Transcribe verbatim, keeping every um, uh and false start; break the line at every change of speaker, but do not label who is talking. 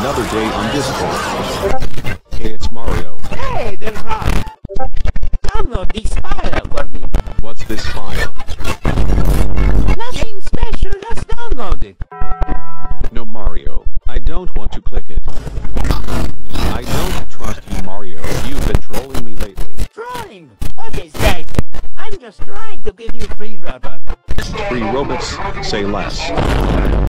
another day on Discord. Hey, it's Mario.
Hey, then Rob. Download this file for me.
What's this file?
Nothing special, just download it.
No, Mario. I don't want to click it. I don't trust you, Mario. You've been trolling me lately.
Trolling? What is that? I'm just trying to give you free rubber.
Free robots, say less.